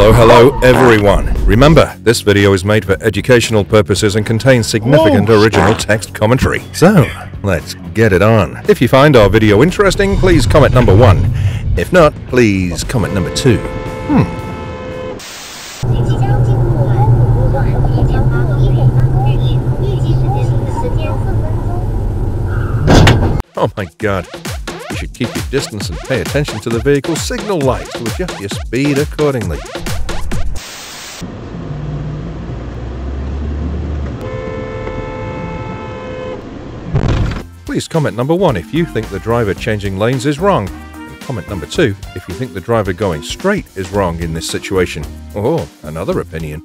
Hello everyone. Remember, this video is made for educational purposes and contains significant original text commentary. So, let's get it on. If you find our video interesting, please comment number 1. If not, please comment number 2. Oh my god. You should keep your distance and pay attention to the vehicle's signal lights to adjust your speed accordingly. Please comment number 1 if you think the driver changing lanes is wrong, and comment number 2 if you think the driver going straight is wrong in this situation, or another opinion.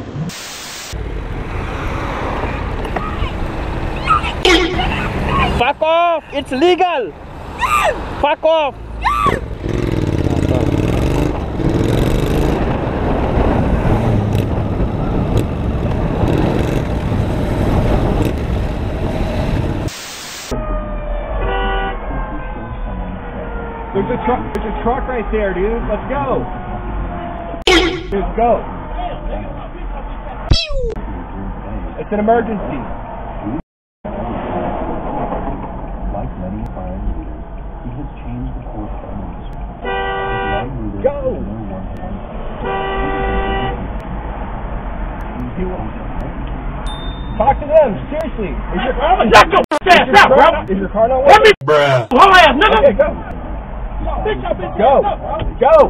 Fuck off! It's legal! Fuck off! There's a truck right there, dude. Let's go. Just go. It's an emergency. Go! Talk to them, seriously. Is your car not working? Is your car not working? Bruh. Okay, go. Go! Go!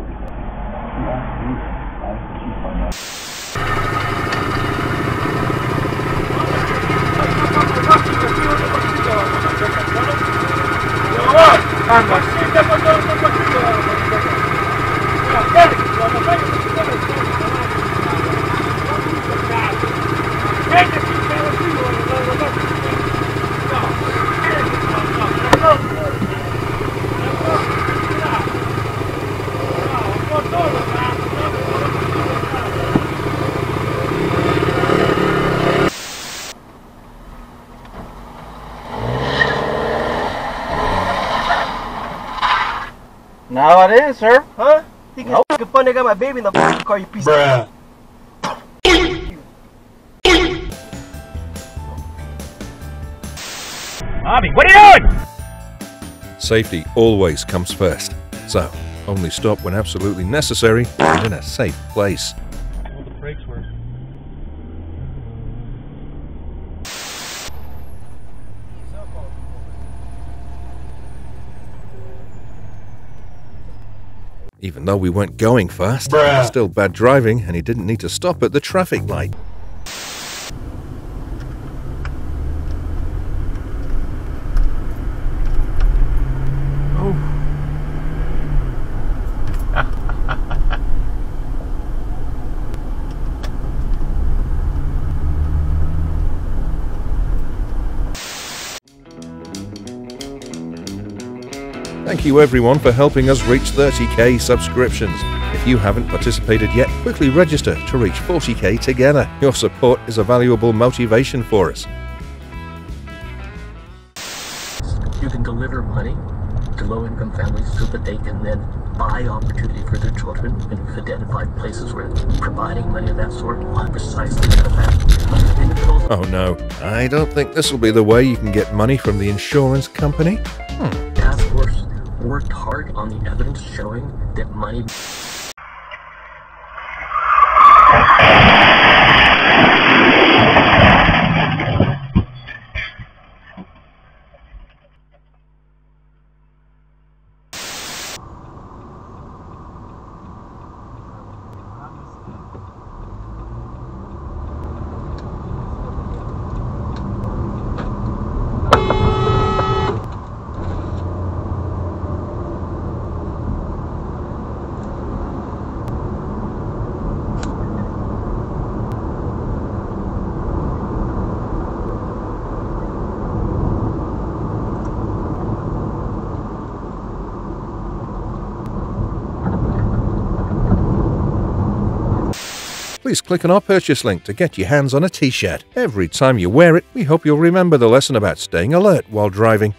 Now it is, sir. Huh? Think it's funny I got my baby in the car, you piece of... Bobby, what are you doing? Safety always comes first, so only stop when absolutely necessary and in a safe place. All the brakes work. Even though we weren't going fast, it was still bad driving and he didn't need to stop at the traffic light. Thank you everyone for helping us reach 30k subscriptions. If you haven't participated yet, quickly register to reach 40k together. Your support is a valuable motivation for us. You can deliver money to low-income families so that they can then buy opportunity for their children, and we've identified places where providing money of that sort on precisely that. Oh no, I don't think this will be the way you can get money from the insurance company. Task Force worked hard on the evidence showing that money... Please click on our purchase link to get your hands on a t-shirt. Every time you wear it, we hope you'll remember the lesson about staying alert while driving.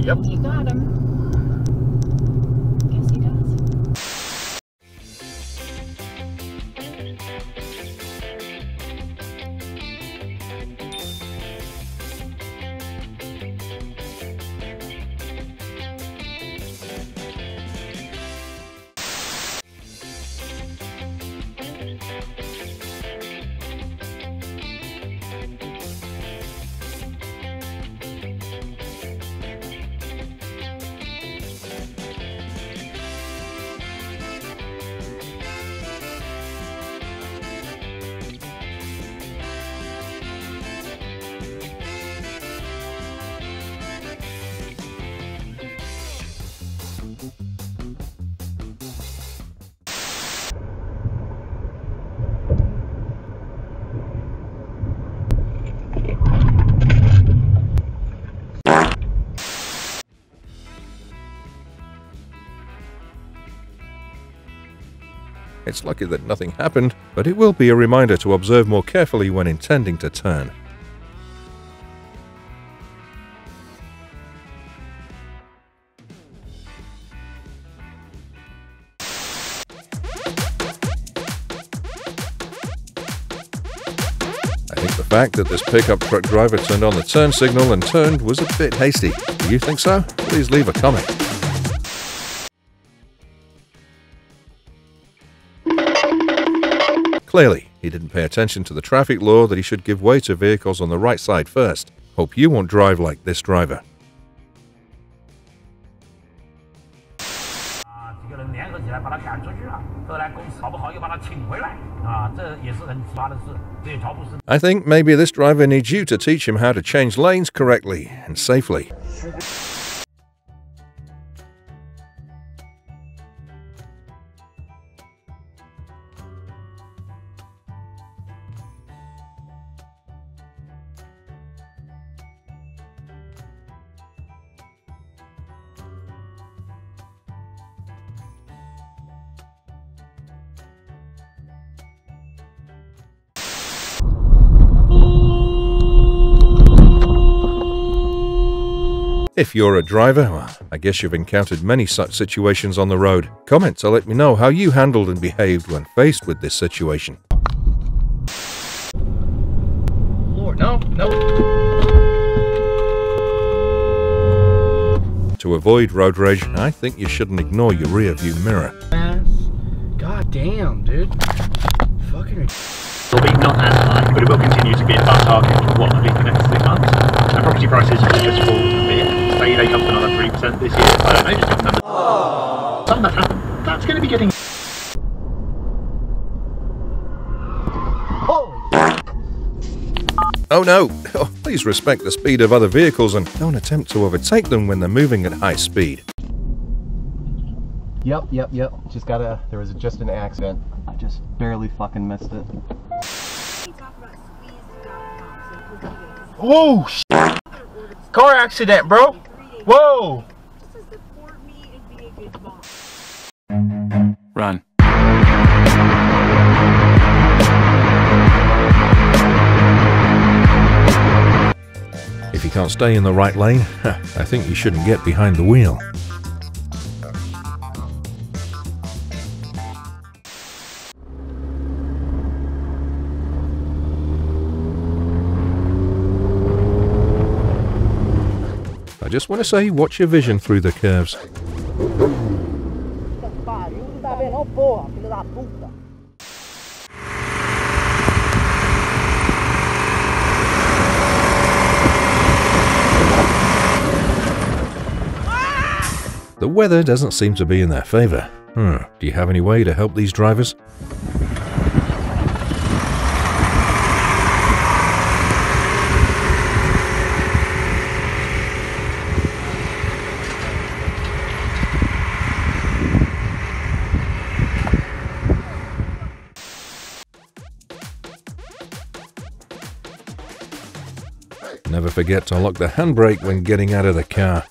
Yep. You got him. Guess he does. It's lucky that nothing happened, but it will be a reminder to observe more carefully when intending to turn. I think the fact that this pickup truck driver turned on the turn signal and turned was a bit hasty. Do you think so? Please leave a comment. Clearly, he didn't pay attention to the traffic law that he should give way to vehicles on the right side first. Hope you won't drive like this driver. I think maybe this driver needs you to teach him how to change lanes correctly and safely. If you're a driver, well, I guess you've encountered many such situations on the road. Comment to let me know how you handled and behaved when faced with this situation. Lord, no. To avoid road rage, I think you shouldn't ignore your rear view mirror. God damn, dude. Fucking Will be not as high, but it will continue to be at our target for what, at least the next 6 months. And property prices will just fall a bit. Say they come to another 3% this year. I don't know, just got numbers. Something that happened. That's going to be getting. Oh no! Oh, please respect the speed of other vehicles and don't attempt to overtake them when they're moving at high speed. Yep. There was just an accident. I just barely fucking missed it. Oh, shit. Car accident, bro. Whoa. Run. If you can't stay in the right lane, I think you shouldn't get behind the wheel. I just want to say, watch your vision through the curves. The weather doesn't seem to be in their favor. Do you have any way to help these drivers? Never forget to lock the handbrake when getting out of the car.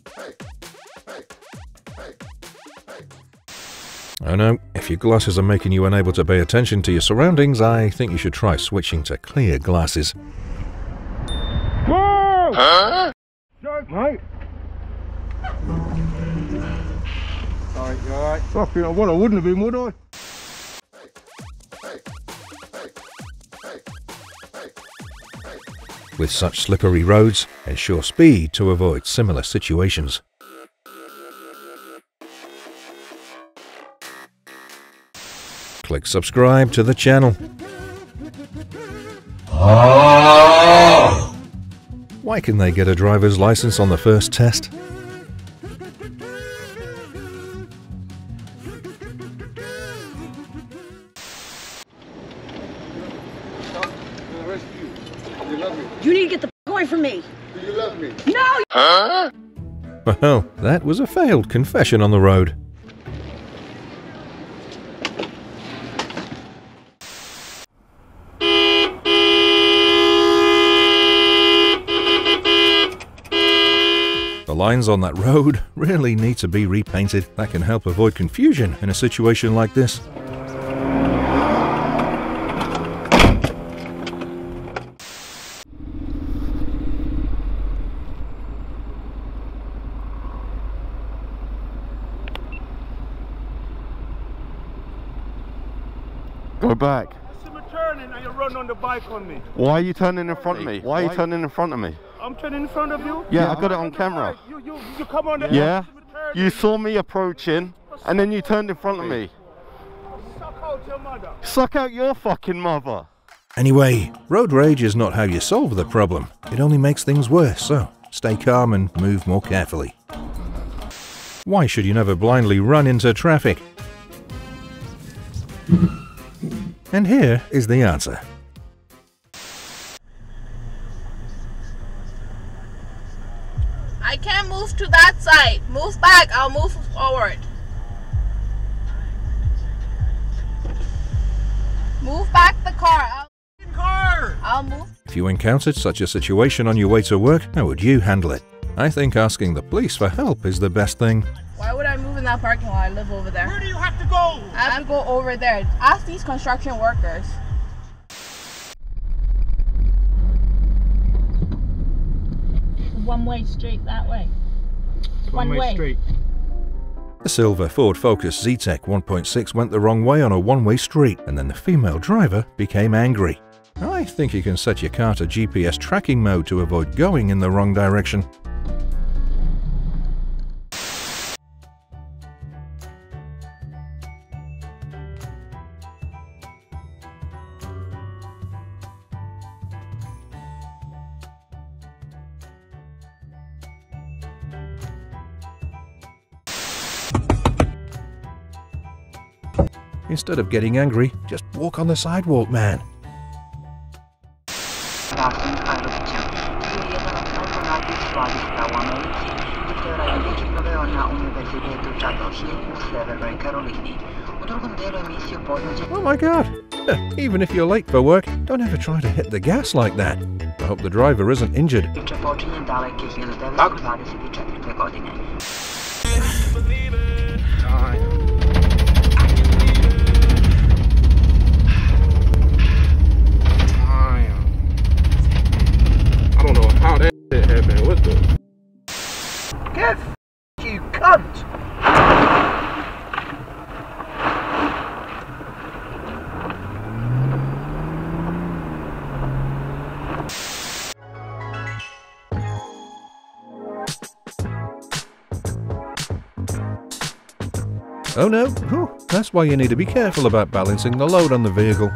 Oh no, if your glasses are making you unable to pay attention to your surroundings, I think you should try switching to clear glasses. Whoa! Huh? Mate. alright, you alright? Fucking, well, I wouldn't have been, would I? With such slippery roads, ensure speed to avoid similar situations. Click subscribe to the channel. Why can they get a driver's license on the first test? You need to get the away from me. Do you love me? No! Well, that was a failed confession on the road. The lines on that road really need to be repainted. That can help avoid confusion in a situation like this. Go back. I see me turning and you run on the bike on me. Why are you turning in front of me? Why are you turning in front of me? I'm turning in front of you? Yeah, I got it on camera. You come on the Yeah? You saw me approaching and then you turned in front of me. Suck out your mother. Suck out your fucking mother. Anyway, road rage is not how you solve the problem. It only makes things worse, so stay calm and move more carefully. Why should you never blindly run into traffic? And here is the answer. I can't move to that side. Move back, I'll move forward. Move back the car. I'll move. If you encountered such a situation on your way to work, how would you handle it? I think asking the police for help is the best thing. Why would I move in that parking lot? I live over there. Where do you have to go? I have to go over there. Ask these construction workers. One-way street that way. One way. Street. The silver Ford Focus Z-Tech 1.6 went the wrong way on a one-way street, and then the female driver became angry. I think you can set your car to GPS tracking mode to avoid going in the wrong direction. Instead of getting angry, just walk on the sidewalk, man. Oh my god! Even if you're late for work, don't ever try to hit the gas like that. I hope the driver isn't injured. I don't know how that shit happened. What the? Get you cunt! Oh no, that's why you need to be careful about balancing the load on the vehicle.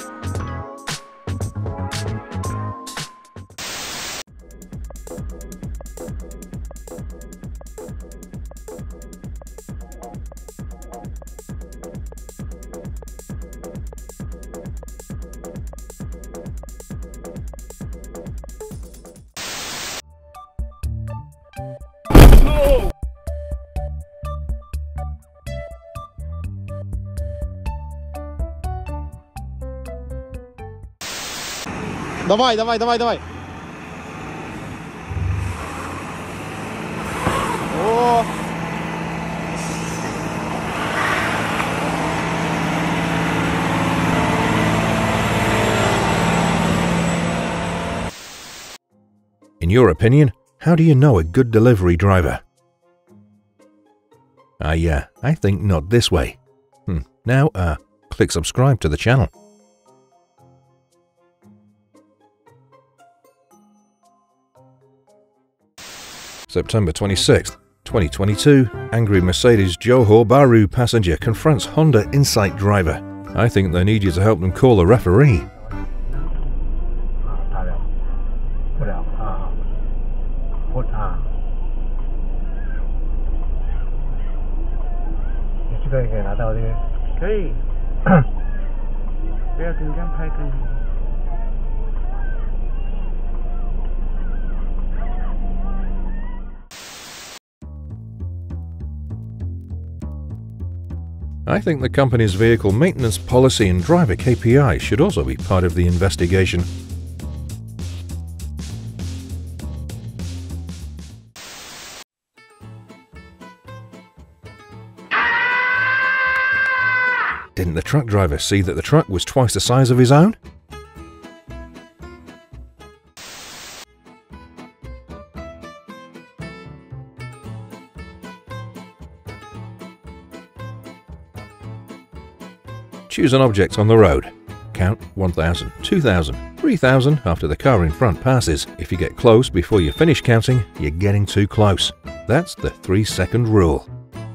Давай, давай, давай, давай. О! In your opinion, how do you know a good delivery driver? I think not this way. Now, click subscribe to the channel. September 26th, 2022, angry Mercedes Johor Bahru passenger confronts Honda Insight driver. I think they need you to help them call a referee. I think the company's vehicle maintenance policy and driver KPI should also be part of the investigation. Didn't the truck driver see that the truck was twice the size of his own? Choose an object on the road. Count 1,000, 2,000, 3,000 after the car in front passes. If you get close before you finish counting, you're getting too close. That's the 3-second rule.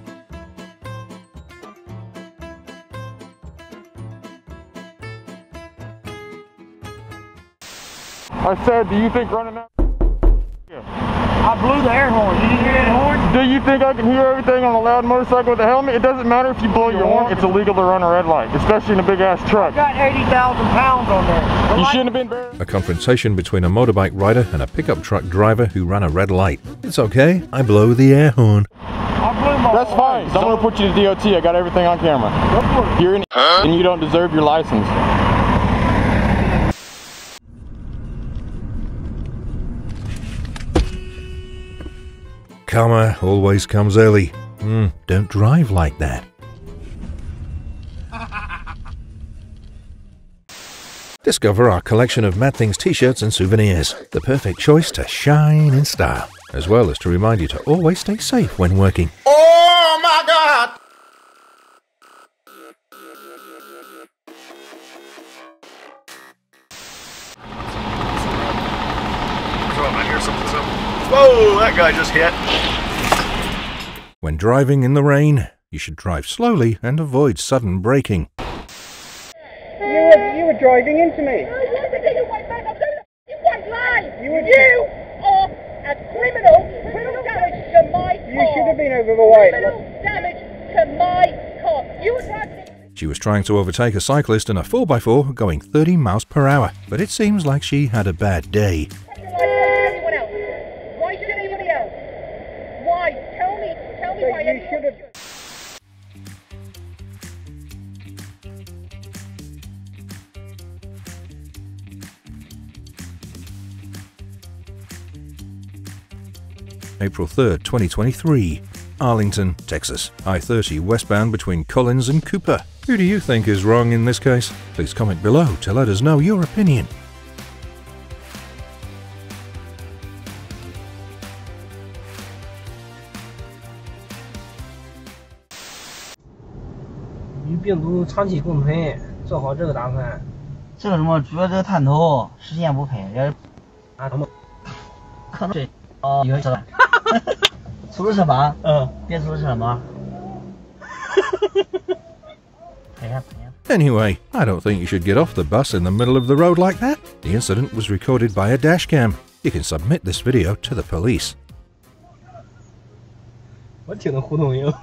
I said, do you think running out? I blew the air horn. Did you hear that horn? Do you think I can hear everything on a loud motorcycle with a helmet? It doesn't matter if you blow your horn. It's illegal to run a red light, especially in a big-ass truck. I got 80,000 pounds on there. You shouldn't have been buried. A confrontation between a motorbike rider and a pickup truck driver who ran a red light. It's okay, I blow the air horn. I blew my That's fine. So I'm going to put you to DOT. I got everything on camera. You're an and you don't deserve your license. Karma always comes early. Don't drive like that. Discover our collection of Mad Things t-shirts and souvenirs. The perfect choice to shine in style, as well as to remind you to always stay safe when working. Oh my God! Whoa, that guy just hit. When driving in the rain, you should drive slowly and avoid sudden braking. You were driving into me. You won't lie. You are a criminal damage to my car. You should have been over the way. Criminal damage to my car. You were driving. She was trying to overtake a cyclist in a 4x4 going 30 miles per hour, but it seems like she had a bad day. Anyone else? Why should anybody else? Why? Tell me why You should have. April 3rd, 2023, Arlington, Texas. I-30 westbound between Collins and Cooper. Who do you think is wrong in this case? Please comment below to let us know your opinion. 与病毒长期共存，做好这个打算。 这个什么，主要这个探头时间不配，要是啊，什么？ 可能有车，出租车吧？别出租车吗？拍下。 Anyway, I don't think you should get off the bus in the middle of the road like that. The incident was recorded by a dashcam. You can submit this video to the police. 我听着胡同音。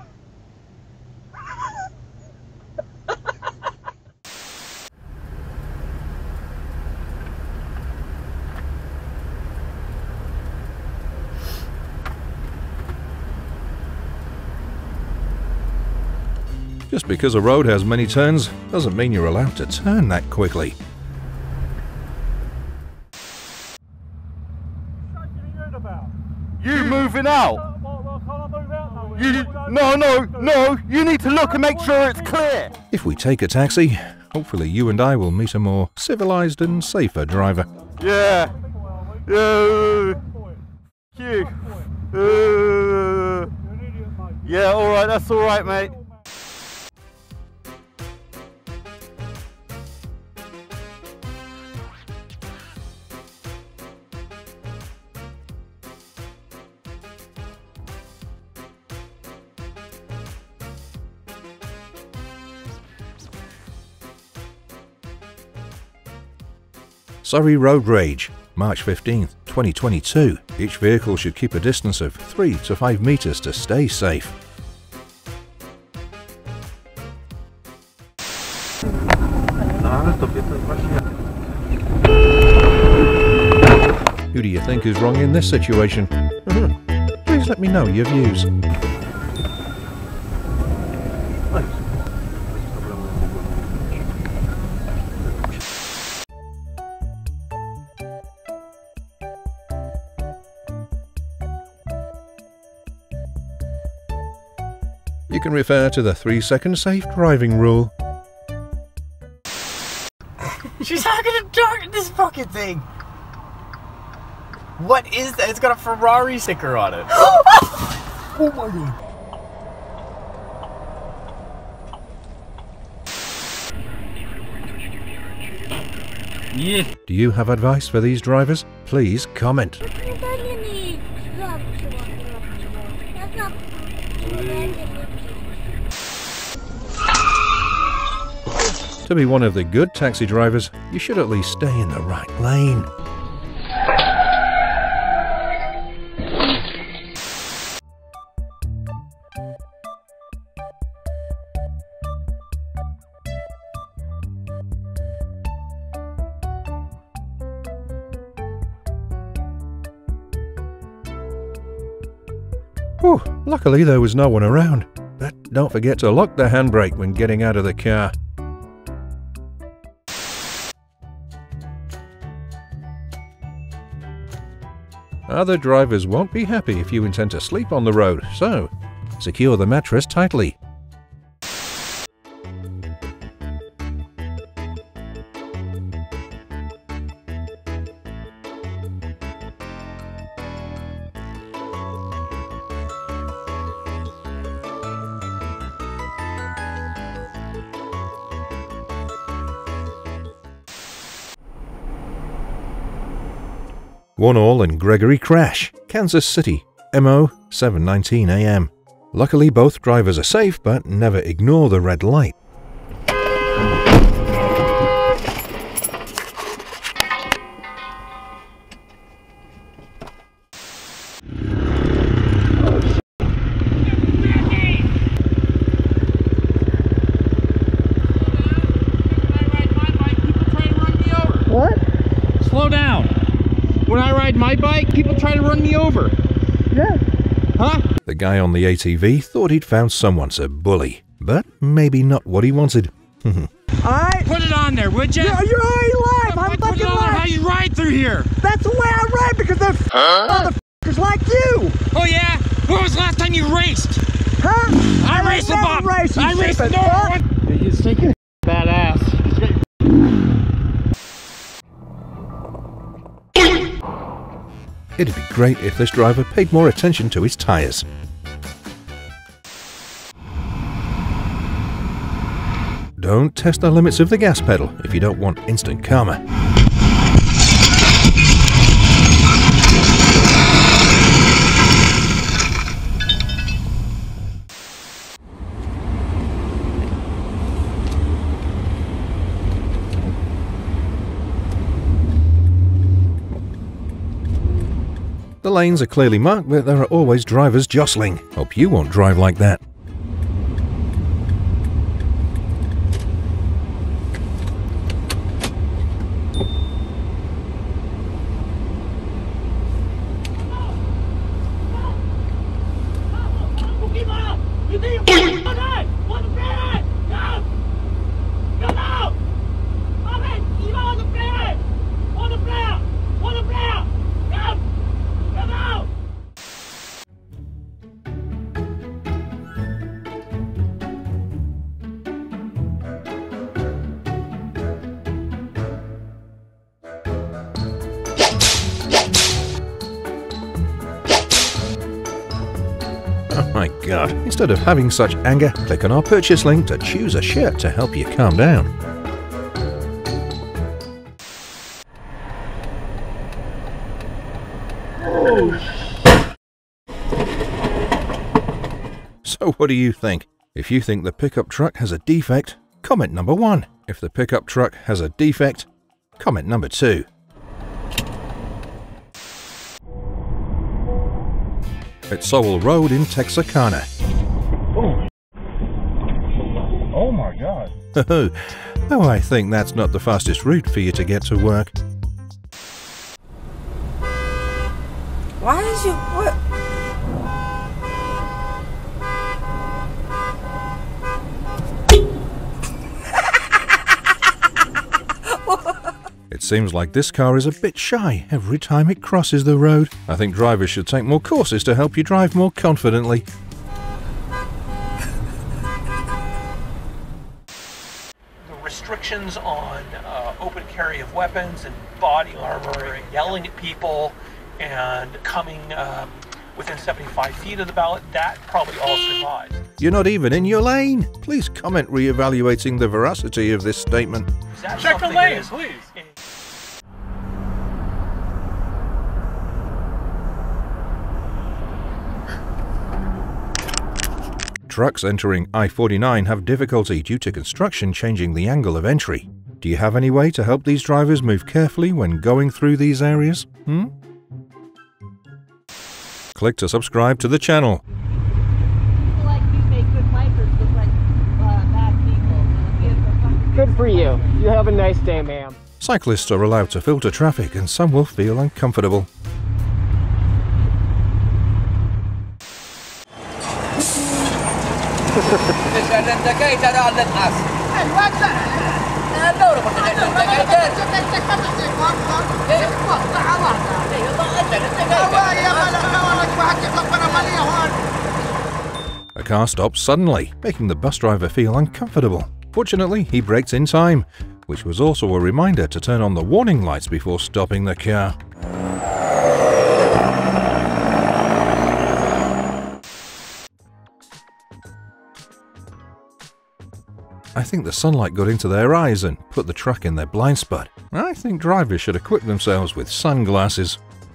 Just because a road has many turns doesn't mean you're allowed to turn that quickly. You moving out? No, you need to look and make sure it's clear. If we take a taxi, hopefully you and I will meet a more civilized and safer driver. Yeah. Yeah, alright, that's alright, mate. Surrey road rage, March 15th, 2022. Each vehicle should keep a distance of 3 to 5 meters to stay safe. Who do you think is wrong in this situation? Please let me know your views. You can refer to the 3-second safe driving rule. She's not gonna target this fucking thing! What is that? It's got a Ferrari sticker on it. Oh my god. Yeah. Do you have advice for these drivers? Please comment. To be one of the good taxi drivers, you should at least stay in the right lane. Whew, luckily there was no one around. But don't forget to lock the handbrake when getting out of the car. Other drivers won't be happy if you intend to sleep on the road, so secure the mattress tightly. One all in Gregory crash, Kansas City, MO 7:19 AM. Luckily both drivers are safe, but never ignore the red light. What? Slow down. When I ride my bike, people try to run me over. Yeah. Huh? The guy on the ATV thought he'd found someone to bully, but maybe not what he wanted. Alright. Put it on there, would you? You're already live. I'm Put fucking it on there. How live. you ride through here? That's the way I ride because they're motherfuckers like you. Oh yeah? When was the last time you raced? Huh? I raced the Bob. Race, you I raced stupid no fuck. one. You're stinking badass. It'd be great if this driver paid more attention to his tires. Don't test the limits of the gas pedal if you don't want instant karma. The lanes are clearly marked, but there are always drivers jostling. Hope you won't drive like that. My God, instead of having such anger, click on our purchase link to choose a shirt to help you calm down. So what do you think? If you think the pickup truck has a defect, comment number 1. If the pickup truck has a defect, comment number 2. At Sowell Road in Texarkana. Oh my God. Oh, I think that's not the fastest route for you to get to work. Why did you what? It seems like this car is a bit shy every time it crosses the road. I think drivers should take more courses to help you drive more confidently. The restrictions on open carry of weapons and body armor and yelling at people and coming within 75 feet of the ballot, that probably all survives. You're not even in your lane. Please comment re-evaluating the veracity of this statement. Check the lane, please. Trucks entering I-49 have difficulty due to construction changing the angle of entry. Do you have any way to help these drivers move carefully when going through these areas? Click to subscribe to the channel. Good for you. You have a nice day, ma'am. Cyclists are allowed to filter traffic and some will feel uncomfortable. A car stops suddenly, making the bus driver feel uncomfortable. Fortunately, he braked in time, which was also a reminder to turn on the warning lights before stopping the car. I think the sunlight got into their eyes and put the truck in their blind spot. I think drivers should equip themselves with sunglasses.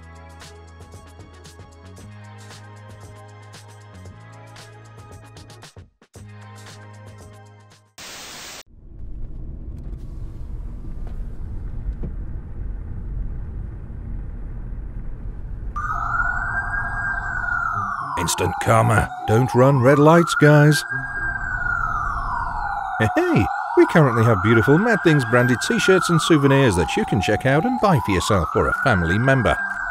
Instant karma. Don't run red lights, guys. Hey, we currently have beautiful Mad Things branded t-shirts and souvenirs that you can check out and buy for yourself or a family member.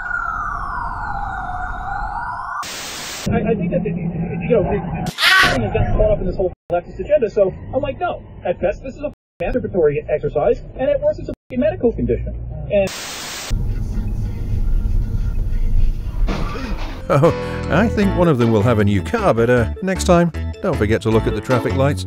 I think that, has gotten caught up in this whole leftist agenda, so I'm like, no. At best, this is a masturbatory exercise, and at worst, it's a medical condition. And oh, I think one of them will have a new car, but next time, don't forget to look at the traffic lights.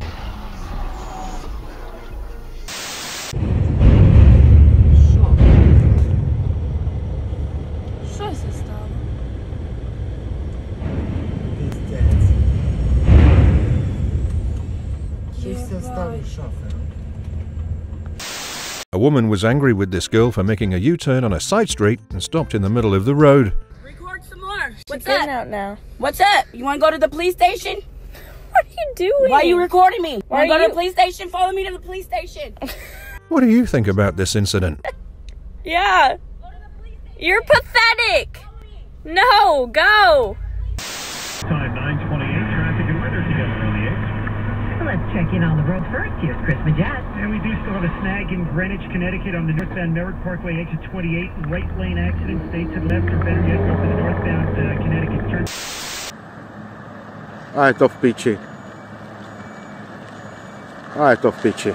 A woman was angry with this girl for making a U-turn on a side street and stopped in the middle of the road. Record some more. What's She's up? Out now. What's up? You want to go to the police station? What are you doing? Why are you recording me? Why Want to go to the police station? Follow me to the police station. What do you think about this incident? Yeah. You're pathetic. No, go. Time 9:28, traffic and weather together on the 8th. Let's check in on the road first. Here's Chris Majette. And we do still have a snag in Greenwich, Connecticut on the northbound Merrick Parkway, exit 28. Right lane accident, stay to the left or better yet, go for the northbound Connecticut turn. Alright, off Peachy. Alright, off Peachy.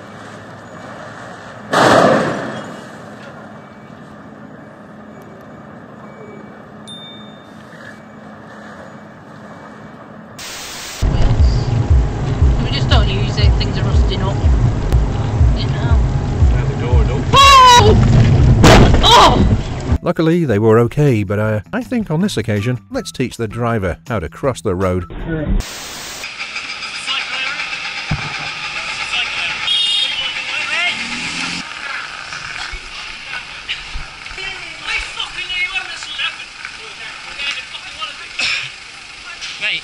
We just don't use it. Things are rusting up. You know. Out the door, don't. Oh! Oh! Luckily, they were okay, but I think on this occasion, let's teach the driver how to cross the road. Mate.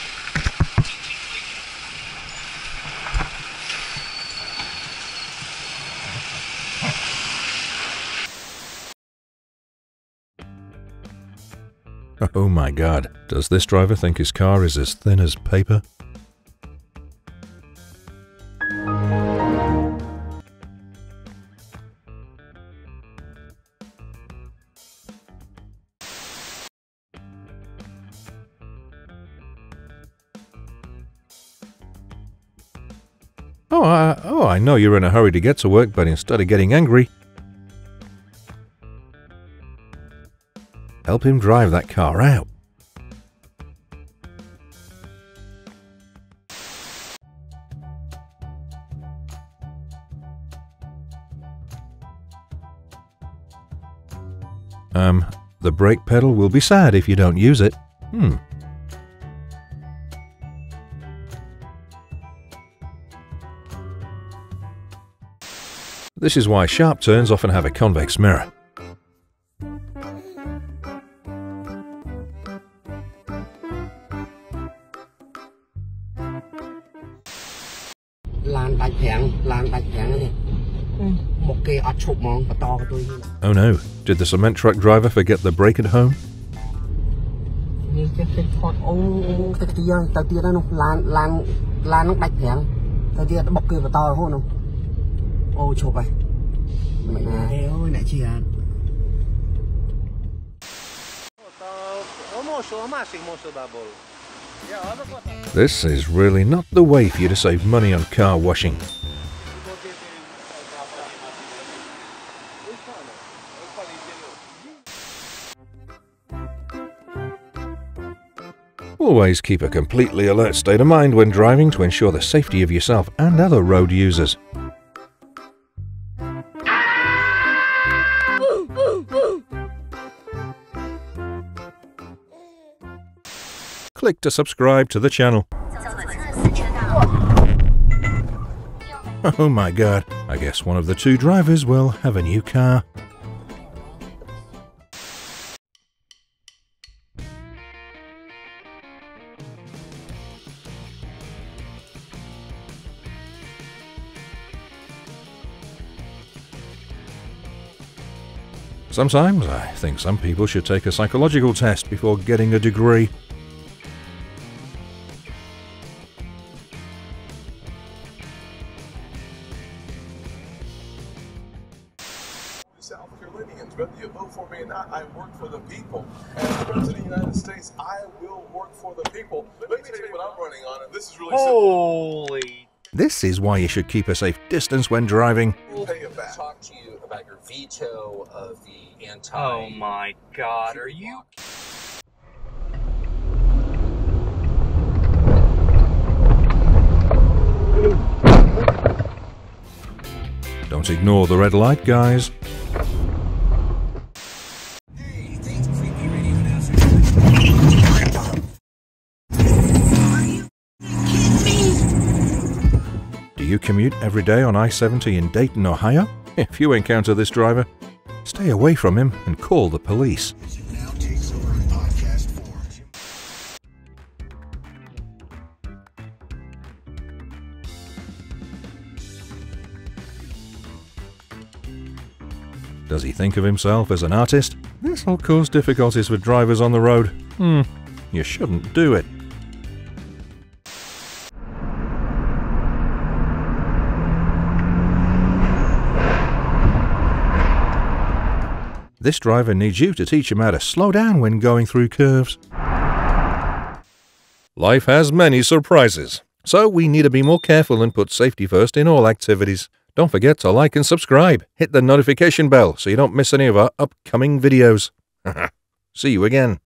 Oh my god, does this driver think his car is as thin as paper? Oh, I know you're in a hurry to get to work, but instead of getting angry, help him drive that car out. The brake pedal will be sad if you don't use it. This is why sharp turns often have a convex mirror. Oh no, did the cement truck driver forget the brake at home? This is really not the way for you to save money on car washing. Always keep a completely alert state of mind when driving to ensure the safety of yourself and other road users. Click to subscribe to the channel. Oh my god, I guess one of the two drivers will have a new car. Sometimes I think some people should take a psychological test before getting a degree. South Carolinians, whether you vote for me or not, I work for the people. And as President of the United States, I will work for the people. Let me tell you what I'm running on, and this is really simple. This is why you should keep a safe distance when driving. Talk to you about your veto of the anti... Oh my god, are you... Don't ignore the red light, guys. Do you commute every day on I-70 in Dayton, Ohio? If you encounter this driver, stay away from him and call the police. Does he think of himself as an artist? This will cause difficulties with drivers on the road. You shouldn't do it. This driver needs you to teach him how to slow down when going through curves. Life has many surprises, so we need to be more careful and put safety first in all activities. Don't forget to like and subscribe. Hit the notification bell so you don't miss any of our upcoming videos. See you again.